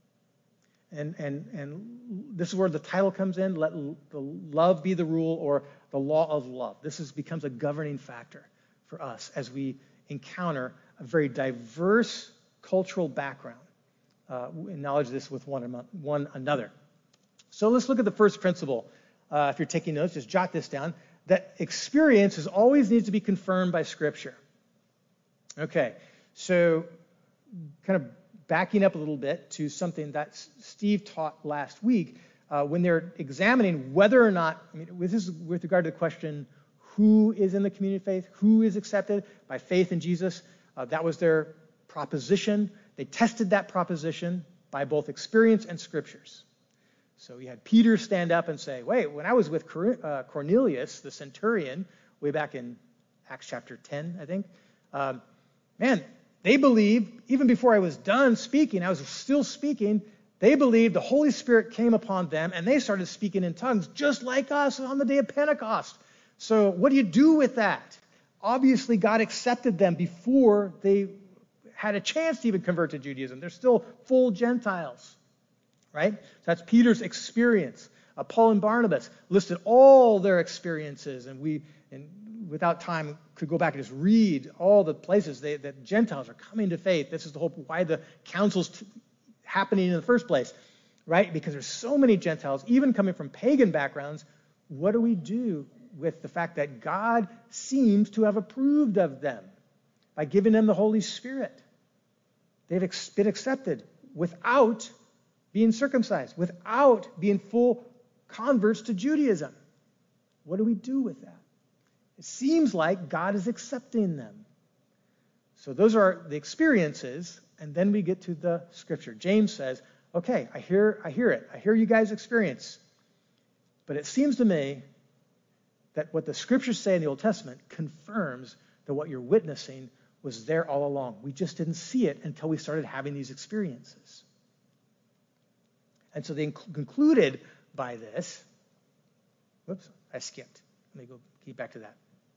And, and, and this is where the title comes in, let the love be the rule, or the law of love. This is, becomes a governing factor for us as we encounter a very diverse cultural background, uh, acknowledge this with one, one another. So let's look at the first principle. Uh, if you're taking notes, just jot this down, that experiences always needs to be confirmed by Scripture. Okay, so kind of backing up a little bit to something that Steve taught last week, uh, when they're examining whether or not, I mean, this is with regard to the question, who is in the community of faith, who is accepted by faith in Jesus, uh, that was their proposition. They tested that proposition by both experience and Scriptures. So we had Peter stand up and say, wait, when I was with Cornelius, the centurion, way back in Acts chapter ten, I think, um, man, they believed, even before I was done speaking, I was still speaking, they believed the Holy Spirit came upon them, and they started speaking in tongues, just like us on the day of Pentecost. So what do you do with that? Obviously, God accepted them before they had a chance to even convert to Judaism. They're still full Gentiles, right? So that's Peter's experience. Uh, Paul and Barnabas listed all their experiences, and we, and without time, could go back and just read all the places they, that Gentiles are coming to faith. This is the whole why the council's t- happening in the first place, right? Because there's so many Gentiles, even coming from pagan backgrounds. What do we do with the fact that God seems to have approved of them by giving them the Holy Spirit? They've ex- been accepted without being circumcised, without being full converts to Judaism. What do we do with that? It seems like God is accepting them. So those are the experiences, and then we get to the Scripture. James says, okay, I hear, I hear it. I hear you guys' experience. But it seems to me that what the Scriptures say in the Old Testament confirms that what you're witnessing was there all along. We just didn't see it until we started having these experiences. And so they concluded by this. Whoops, I skipped. Let me go keep back to that.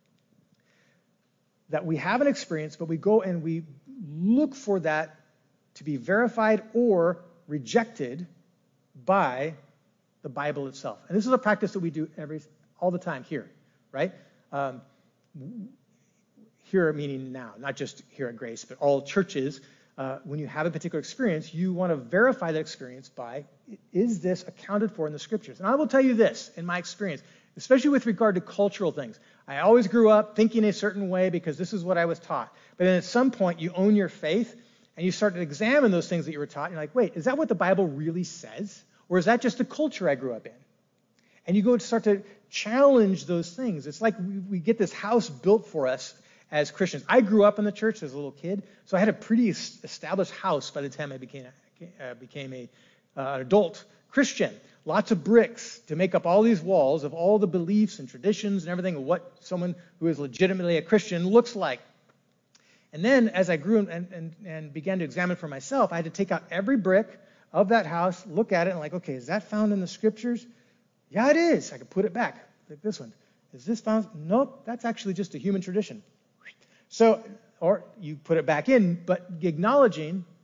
That we have an experience, but we go and we look for that to be verified or rejected by the Bible itself. And this is a practice that we do every all the time here, right? Um, here meaning now, not just here at Grace, but all churches. Uh, when you have a particular experience, you want to verify that experience by, is this accounted for in the Scriptures? And I will tell you this, in my experience, especially with regard to cultural things. I always grew up thinking a certain way because this is what I was taught. But then at some point, you own your faith, and you start to examine those things that you were taught, and you're like, wait, is that what the Bible really says? Or is that just the culture I grew up in? And you go to start to challenge those things. It's like we, we get this house built for us as Christians. I grew up in the church as a little kid, so I had a pretty established house by the time I became, uh, became a, uh, an adult Christian. Lots of bricks to make up all these walls of all the beliefs and traditions and everything of what someone who is legitimately a Christian looks like. And then as I grew and, and, and began to examine for myself, I had to take out every brick of that house, look at it, and like, okay, is that found in the Scriptures? Yeah, it is. I could put it back, like this one. Is this found? Nope, that's actually just a human tradition. So, or you put it back in, but acknowledging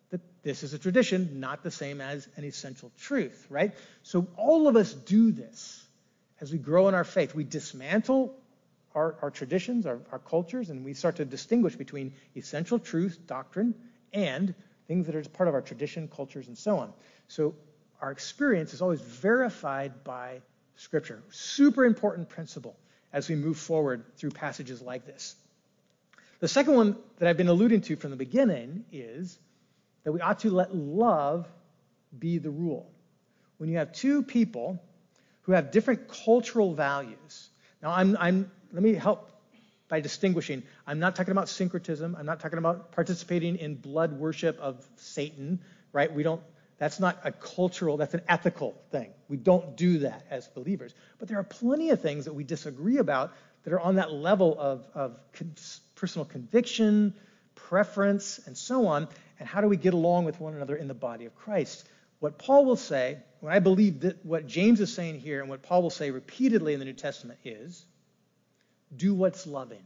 that this is a tradition, not the same as an essential truth, right? So all of us do this as we grow in our faith. We dismantle our, our traditions, our, our cultures, and we start to distinguish between essential truth, doctrine, and things that are part of our tradition, cultures, and so on. So our experience is always verified by Scripture. Super important principle as we move forward through passages like this. The second one that I've been alluding to from the beginning is that we ought to let love be the rule. When you have two people who have different cultural values. Now, I'm, I'm, let me help by distinguishing. I'm not talking about syncretism. I'm not talking about participating in blood worship of Satan, right? We don't, that's not a cultural, that's an ethical thing. We don't do that as believers. But there are plenty of things that we disagree about that are on that level of, of personal conviction, preference, and so on. And how do we get along with one another in the body of Christ? What Paul will say, when I believe that what James is saying here and what Paul will say repeatedly in the New Testament is, do what's loving.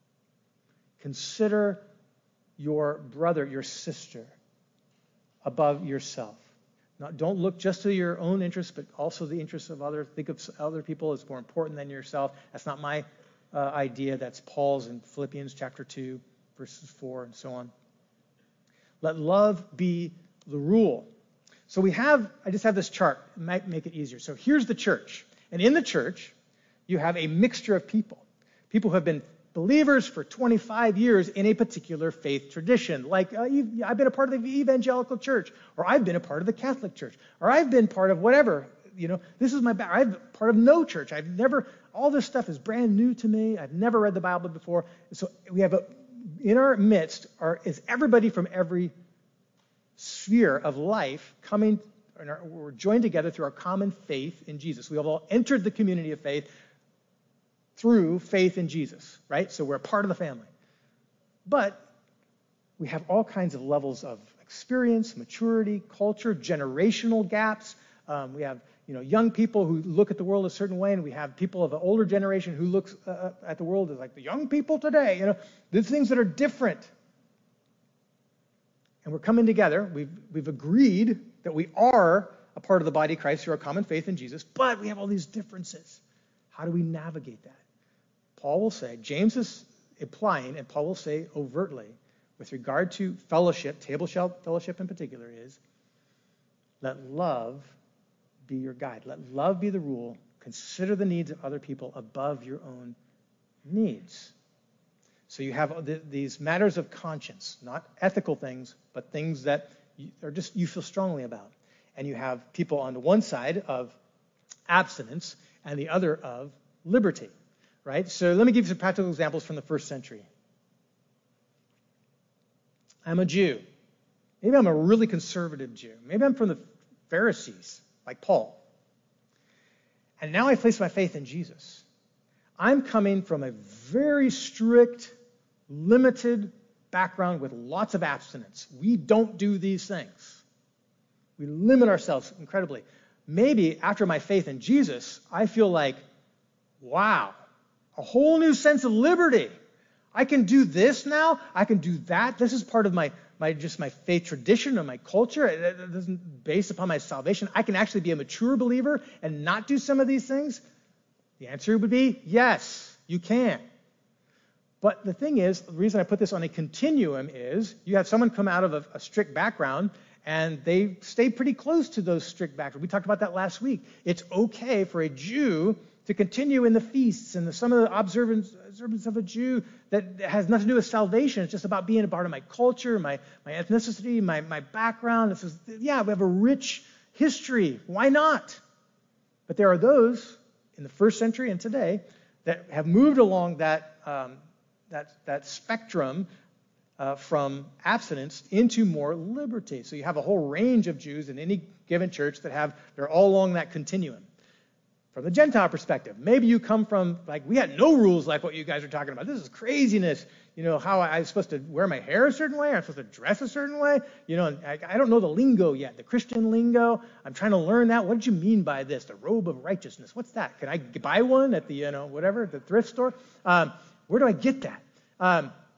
Consider your brother, your sister, above yourself. Now, don't look just to your own interests, but also the interests of others. Think of other people as more important than yourself. That's not my uh, idea. That's Paul's in Philippians chapter two, verses four, and so on. Let love be the rule. So we have, I just have this chart. It might make it easier. So here's the church. And in the church, you have a mixture of people. People who have been believers for twenty-five years in a particular faith tradition. Like, uh, I've been a part of the evangelical church, or I've been a part of the Catholic church, or I've been part of whatever. You know, this is my background. I'm part of no church. I've never, all this stuff is brand new to me. I've never read the Bible before. So we have, a, in our midst, are, is everybody from every sphere of life coming, and are, we're joined together through our common faith in Jesus. We have all entered the community of faith through faith in Jesus, right? So we're a part of the family. But we have all kinds of levels of experience, maturity, culture, generational gaps. Um, we have, you know, young people who look at the world a certain way, and we have people of an older generation who looks uh, at the world as like the young people today. You know, there's things that are different. And we're coming together. We've, we've agreed that we are a part of the body of Christ through our common faith in Jesus, but we have all these differences. How do we navigate that? Paul will say, James is implying, and Paul will say overtly, with regard to fellowship, table fellowship in particular, is let love be your guide. Let love be the rule. Consider the needs of other people above your own needs. So you have th- these matters of conscience, not ethical things, but things that you, are just you feel strongly about. And you have people on the one side of abstinence and the other of liberty, right? So let me give you some practical examples from the first century. I'm a Jew. Maybe I'm a really conservative Jew. Maybe I'm from the Pharisees, like Paul. And now I place my faith in Jesus. I'm coming from a very strict, limited background with lots of abstinence. We don't do these things. We limit ourselves incredibly. Maybe after my faith in Jesus, I feel like, wow, a whole new sense of liberty. I can do this now. I can do that. This is part of my, my just my faith tradition or my culture. It, it isn't based upon my salvation. I can actually be a mature believer and not do some of these things. The answer would be yes, you can. But the thing is, the reason I put this on a continuum is you have someone come out of a, a strict background and they stay pretty close to those strict backgrounds. We talked about that last week. It's okay for a Jew to continue in the feasts and the, some of the observance, observance of a Jew that has nothing to do with salvation. It's just about being a part of my culture, my, my ethnicity, my, my background. This is, yeah, we have a rich history. Why not? But there are those in the first century and today that have moved along that um, that that spectrum uh, from abstinence into more liberty. So you have a whole range of Jews in any given church that have, they're all along that continuum. From the Gentile perspective, maybe you come from, like, we had no rules like what you guys are talking about. This is craziness. You know, how I, I'm supposed to wear my hair a certain way. I'm supposed to dress a certain way. You know, I, I don't know the lingo yet, the Christian lingo. I'm trying to learn that. What did you mean by this? The robe of righteousness. What's that? Can I buy one at the, you know, whatever, the thrift store? Um, where do I get that? Um,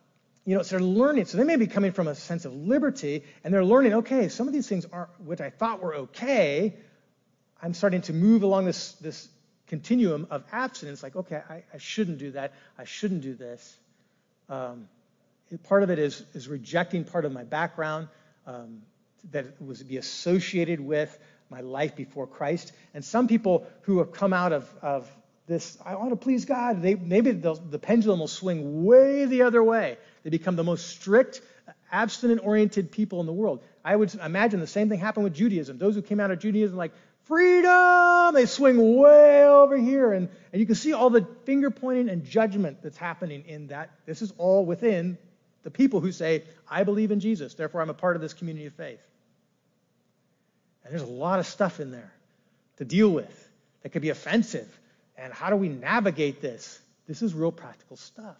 you know, so they're learning. So they may be coming from a sense of liberty, and they're learning, okay, some of these things aren't, which I thought were okay, I'm starting to move along this, this continuum of abstinence, like, okay, I, I shouldn't do that. I shouldn't do this. Um, it, part of it is, is rejecting part of my background um, that was be associated with my life before Christ. And some people who have come out of, of this, I want to please God, they, maybe the pendulum will swing way the other way. They become the most strict, abstinent-oriented people in the world. I would imagine the same thing happened with Judaism. Those who came out of Judaism like, freedom! They swing way over here. And, and you can see all the finger pointing and judgment that's happening in that. This is all within the people who say, I believe in Jesus, therefore I'm a part of this community of faith. And there's a lot of stuff in there to deal with that could be offensive. And how do we navigate this? This is real practical stuff.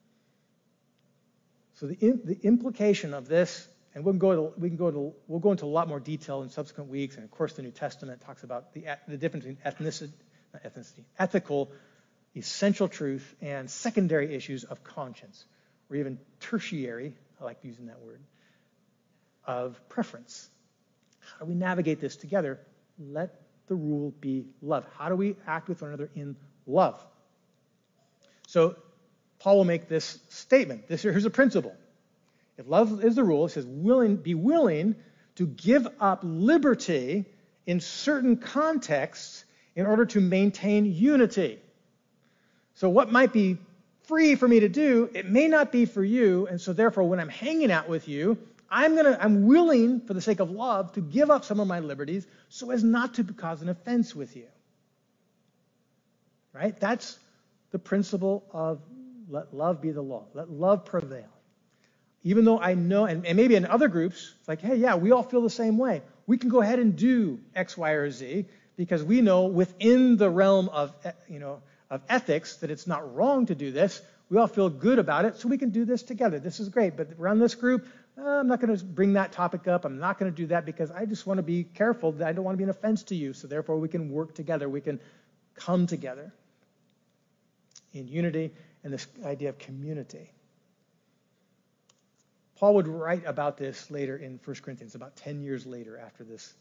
So the, in, the implication of this, and we'll go to, we can go to, we'll go into a lot more detail in subsequent weeks. And of course, the New Testament talks about the, the difference between ethnicity, not ethnicity, ethical, essential truth, and secondary issues of conscience, or even tertiary, I like using that word, of preference. How do we navigate this together? Let the rule be love. How do we act with one another in love? So Paul will make this statement. This here's a principle. If love is the rule, it says, willing, be willing to give up liberty in certain contexts in order to maintain unity. So what might be free for me to do, it may not be for you, and so therefore when I'm hanging out with you, I'm gonna, I'm willing, for the sake of love, to give up some of my liberties so as not to cause an offense with you. Right? That's the principle of let love be the law. Let love prevail. Even though I know, and, and maybe in other groups, it's like, hey, yeah, we all feel the same way. We can go ahead and do X, Y, or Z because we know within the realm of, you know, of ethics that it's not wrong to do this. We all feel good about it, so we can do this together. This is great. But around this group, uh, I'm not going to bring that topic up. I'm not going to do that because I just want to be careful that I don't want to be an offense to you. So therefore, we can work together. We can come together in unity and this idea of community. Paul would write about this later in First Corinthians, about ten years later after this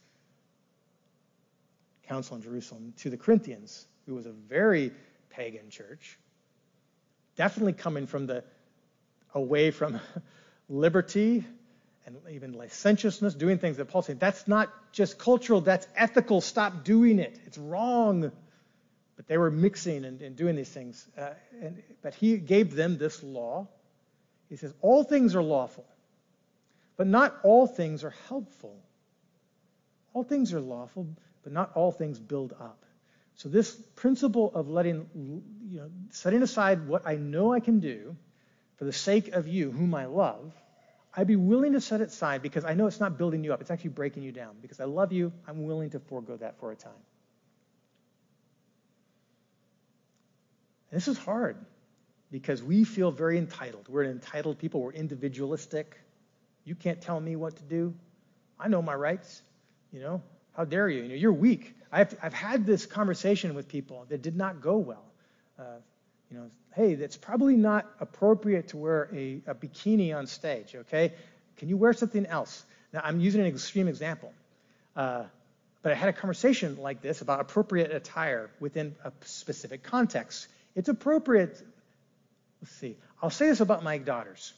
council in Jerusalem, to the Corinthians, who was a very pagan church, definitely coming from the away from liberty and even licentiousness, doing things that Paul said, that's not just cultural, that's ethical, stop doing it. It's wrong. But they were mixing and, and doing these things. Uh, and, but he gave them this law. He says, all things are lawful, but not all things are helpful. All things are lawful, but not all things build up. So this principle of letting, you know, setting aside what I know I can do for the sake of you, whom I love, I'd be willing to set it aside because I know it's not building you up. It's actually breaking you down. Because I love you, I'm willing to forego that for a time. And this is hard because we feel very entitled. We're entitled people. We're individualistic. You can't tell me what to do. I know my rights. You know, how dare you? You know, you're weak. I've I've had this conversation with people that did not go well. Uh, you know, hey, that's probably not appropriate to wear a, a bikini on stage. Okay, can you wear something else? Now, I'm using an extreme example, uh, but I had a conversation like this about appropriate attire within a specific context. It's appropriate. Let's see. I'll say this about my daughters.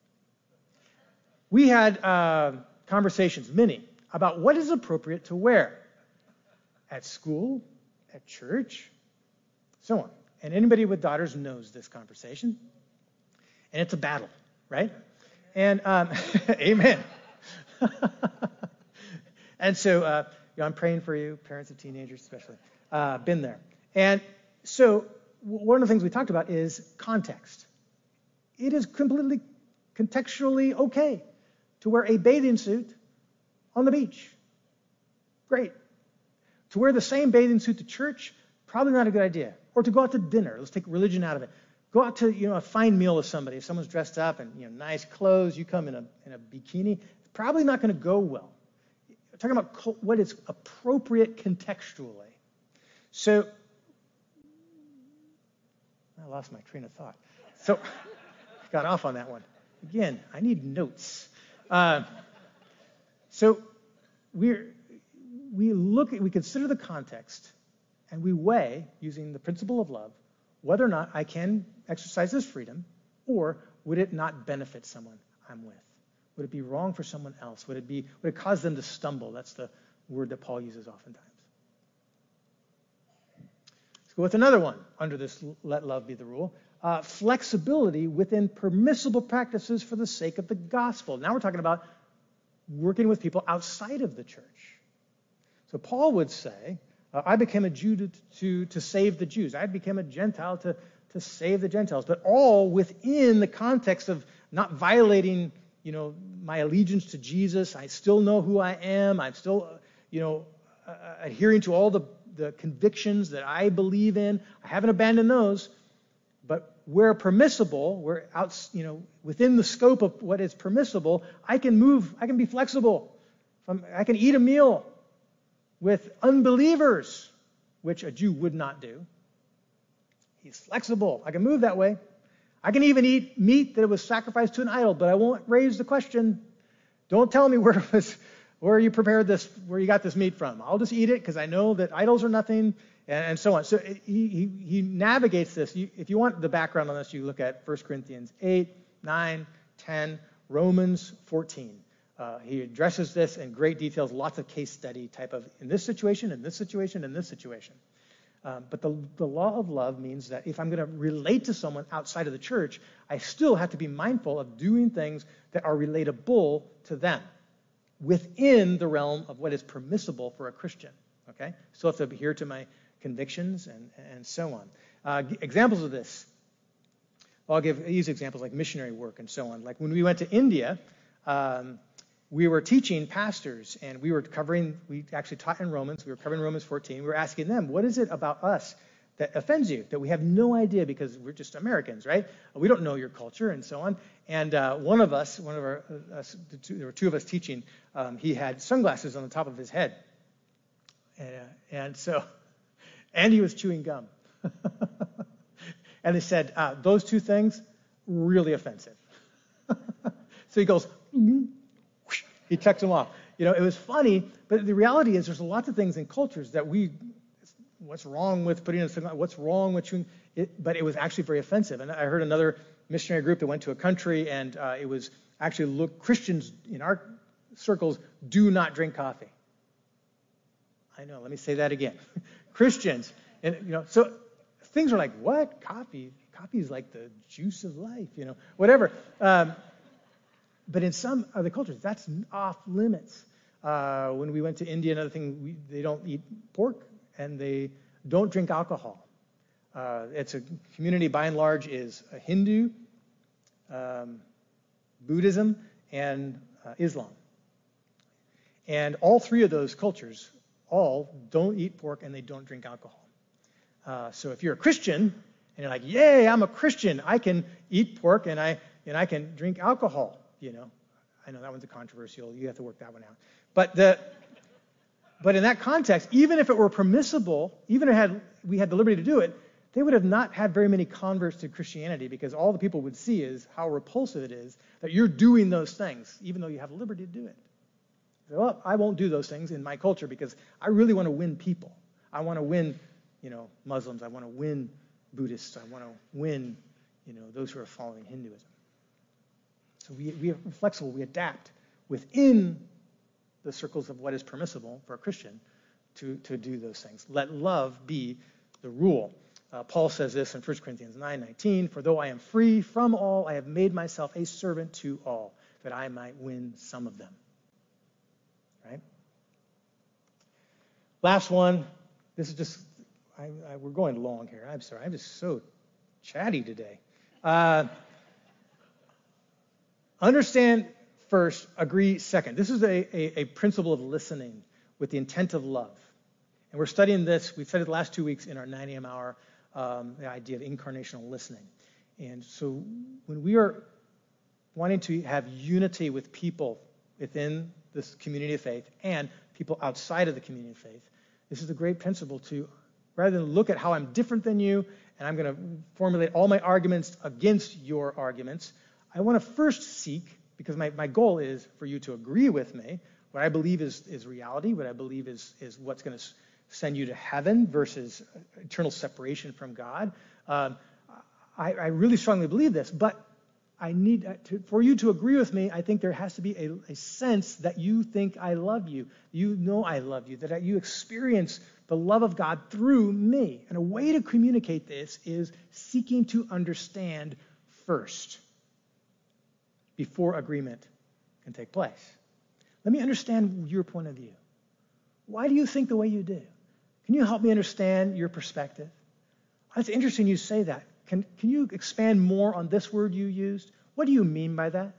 We had uh, conversations, many, about what is appropriate to wear at school, at church, so on. And anybody with daughters knows this conversation. And it's a battle, right? And um, amen. And so uh, you know, I'm praying for you, parents of teenagers especially. Uh, been there. And so one of the things we talked about is context. It is completely contextually okay to wear a bathing suit on the beach. Great. To wear the same bathing suit to church, probably not a good idea. Or to go out to dinner. Let's take religion out of it. Go out to, you know, a fine meal with somebody. If someone's dressed up and, you know, nice clothes, you come in a in a bikini, it's probably not going to go well. I'm talking about what is appropriate contextually. So I lost my train of thought. So got off on that one. Again, I need notes. Uh, so we're, we look at, we consider the context, and we weigh, using the principle of love, whether or not I can exercise this freedom, or would it not benefit someone I'm with? Would it be wrong for someone else? Would it be, would it cause them to stumble? That's the word that Paul uses oftentimes. Let's go with another one under this let love be the rule. Uh, flexibility within permissible practices for the sake of the gospel. Now we're talking about working with people outside of the church. So Paul would say, uh, I became a Jew to, to, to save the Jews. I became a Gentile to, to save the Gentiles, but all within the context of not violating, you know, my allegiance to Jesus. I still know who I am. I'm still, uh, you know, uh, adhering to all the, the convictions that I believe in. I haven't abandoned those. But where permissible, where out, you know, within the scope of what is permissible, I can move. I can be flexible. From, I can eat a meal with unbelievers, which a Jew would not do. He's flexible. I can move that way. I can even eat meat that was sacrificed to an idol, but I won't raise the question. Don't tell me where it was, where you prepared this, where you got this meat from. I'll just eat it because I know that idols are nothing. And so on. So he, he, he navigates this. You, if you want the background on this, you look at First Corinthians eight, nine, ten, Romans fourteen. Uh, he addresses this in great details, lots of case study type of, in this situation, in this situation, in this situation. Um, but the, the law of love means that if I'm going to relate to someone outside of the church, I still have to be mindful of doing things that are relatable to them within the realm of what is permissible for a Christian. Okay? Still have to adhere to my convictions, and, and so on. Uh, examples of this. I'll give these examples like missionary work and so on. Like when we went to India, um, we were teaching pastors, and we were covering, we actually taught in Romans, we were covering Romans fourteen. We were asking them, what is it about us that offends you, that we have no idea because we're just Americans, right? We don't know your culture and so on. And uh, one of us, one of our, uh, us, the two, there were two of us teaching, um, he had sunglasses on the top of his head. And, uh, and so... And he was chewing gum. And they said, uh, those two things, really offensive. So he goes, mm-hmm. He checks them off. You know, it was funny, but the reality is there's lots of things in cultures that we, what's wrong with putting in a what's wrong with chewing, it, but it was actually very offensive. And I heard another missionary group that went to a country, and uh, it was actually, look, Christians in our circles do not drink coffee. I know, let me say that again. Christians, and you know, so things are like, what? Coffee? Coffee is like the juice of life, you know, whatever. Um, but in some other cultures, that's off limits. Uh, when we went to India, another thing, we, they don't eat pork, and they don't drink alcohol. Uh, it's a community, by and large, is a Hindu, um, Buddhism, and uh, Islam. And all three of those cultures all don't eat pork and they don't drink alcohol. Uh, so if you're a Christian and you're like, yay, I'm a Christian, I can eat pork and I and I can drink alcohol, you know. I know that one's a controversial. You have to work that one out. But the but in that context, even if it were permissible, even if it had, we had the liberty to do it, they would have not had very many converts to Christianity because all the people would see is how repulsive it is that you're doing those things, even though you have the liberty to do it. Well, I won't do those things in my culture because I really want to win people. I want to win, you know, Muslims. I want to win Buddhists. I want to win, you know, those who are following Hinduism. So we, we are flexible. We adapt within the circles of what is permissible for a Christian to, to do those things. Let love be the rule. Uh, Paul says this in First Corinthians nine nineteen, for though I am free from all, I have made myself a servant to all, that I might win some of them. Right? Last one. This is just, I, I, we're going long here. I'm sorry. I'm just so chatty today. Uh, understand first, agree second. This is a, a, a principle of listening with the intent of love. And we're studying this. We've studied the last two weeks in our nine a.m. hour, um, the idea of incarnational listening. And so when we are wanting to have unity with people within this community of faith and people outside of the community of faith, this is a great principle to, rather than look at how I'm different than you and I'm going to formulate all my arguments against your arguments, I want to first seek, because my, my goal is for you to agree with me, what I believe is, is reality, what I believe is, is what's going to send you to heaven versus eternal separation from God. Um, I, I really strongly believe this, but I need to, for you to agree with me, I think there has to be a, a sense that you think I love you. You know I love you, that you experience the love of God through me. And a way to communicate this is seeking to understand first before agreement can take place. Let me understand your point of view. Why do you think the way you do? Can you help me understand your perspective? It's interesting you say that. Can, can you expand more on this word you used? What do you mean by that?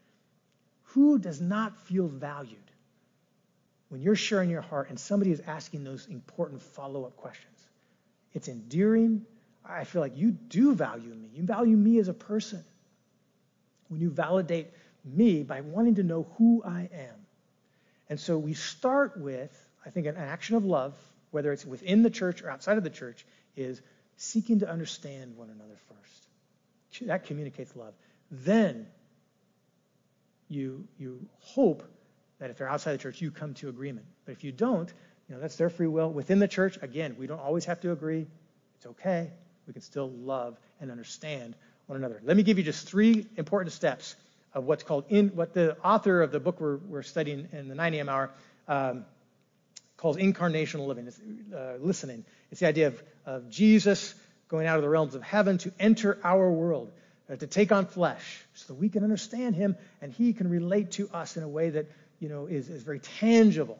Who does not feel valued when you're sharing your heart and somebody is asking those important follow-up questions? It's endearing. I feel like you do value me. You value me as a person. When you validate me by wanting to know who I am. And so we start with, I think, an action of love, whether it's within the church or outside of the church, is seeking to understand one another first. That communicates love. Then you, you hope that if they're outside the church, you come to agreement. But if you don't, you know, that's their free will. Within the church, again, we don't always have to agree. It's okay. We can still love and understand one another. Let me give you just three important steps of what's called, in what the author of the book we're, we're studying in the nine a.m. hour um, calls incarnational living. It's uh, listening. It's the idea of, of Jesus going out of the realms of heaven to enter our world, uh, to take on flesh, so that we can understand him and he can relate to us in a way that, you know, is, is very tangible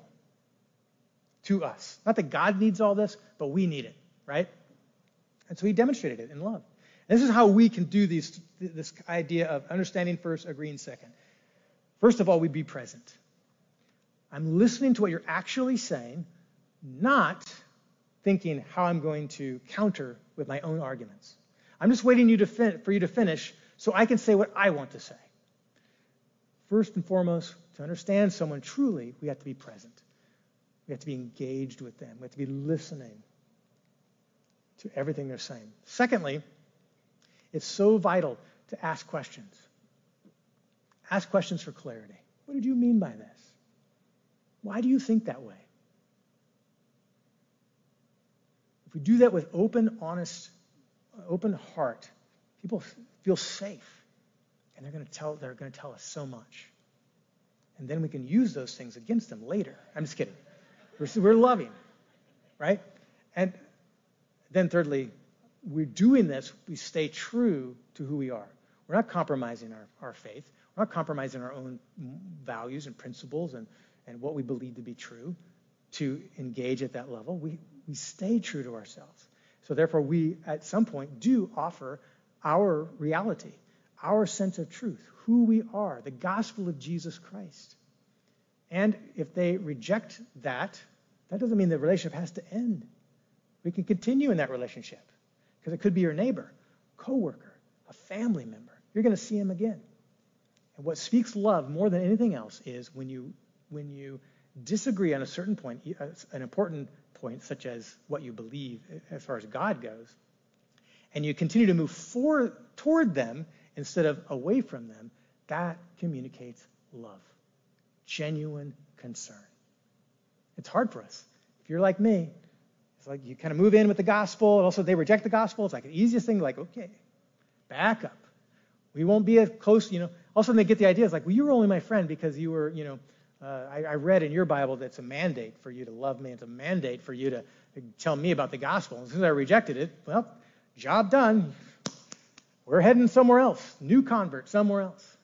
to us. Not that God needs all this, but we need it, right? And so he demonstrated it in love. And this is how we can do these, this idea of understanding first, agreeing second. First of all, we be present. I'm listening to what you're actually saying, not thinking how I'm going to counter with my own arguments. I'm just waiting you to fin- for you to finish so I can say what I want to say. First and foremost, to understand someone truly, we have to be present. We have to be engaged with them. We have to be listening to everything they're saying. Secondly, it's so vital to ask questions. Ask questions for clarity. What did you mean by this? Why do you think that way? If we do that with open, honest, open heart, people feel safe, and they're going to tell. They're going to tell us so much, and then we can use those things against them later. I'm just kidding. We're, we're loving, right? And then thirdly, we're doing this. We stay true to who we are. We're not compromising our, our faith. We're not compromising our own values and principles and, and what we believe to be true to engage at that level. We, we stay true to ourselves. So therefore, we, at some point, do offer our reality, our sense of truth, who we are, the gospel of Jesus Christ. And if they reject that, that doesn't mean the relationship has to end. We can continue in that relationship because it could be your neighbor, coworker, a family member. You're going to see him again. And what speaks love more than anything else is when you when you disagree on a certain point, an important point, such as what you believe as far as God goes, and you continue to move forward toward them instead of away from them, that communicates love, genuine concern. It's hard for us. If you're like me, it's like you kind of move in with the gospel, and also they reject the gospel. It's like the easiest thing, like, okay, back up. We won't be as close, you know. All of a sudden they get the idea. It's like, well, you were only my friend because you were, you know, uh, I, I read in your Bible that it's a mandate for you to love me. It's a mandate for you to, to tell me about the gospel. And as soon as I rejected it, well, job done. We're heading somewhere else. New convert, somewhere else.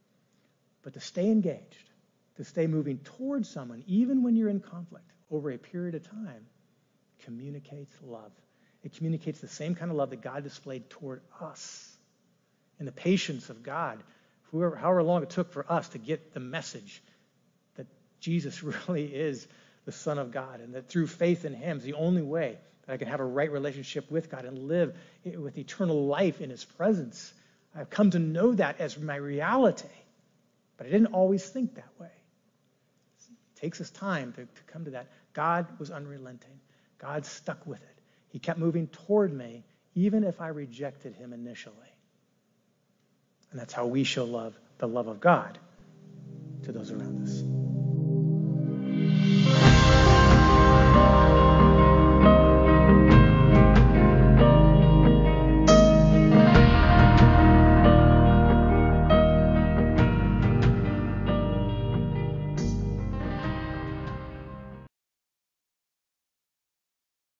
But to stay engaged, to stay moving towards someone, even when you're in conflict over a period of time, communicates love. It communicates the same kind of love that God displayed toward us. And the patience of God, whoever, however long it took for us to get the message that Jesus really is the Son of God, and that through faith in him is the only way that I can have a right relationship with God and live with eternal life in his presence. I've come to know that as my reality, but I didn't always think that way. It takes us time to, to come to that. God was unrelenting. God stuck with it. He kept moving toward me, even if I rejected him initially. And that's how we show love, the love of God, to those around us.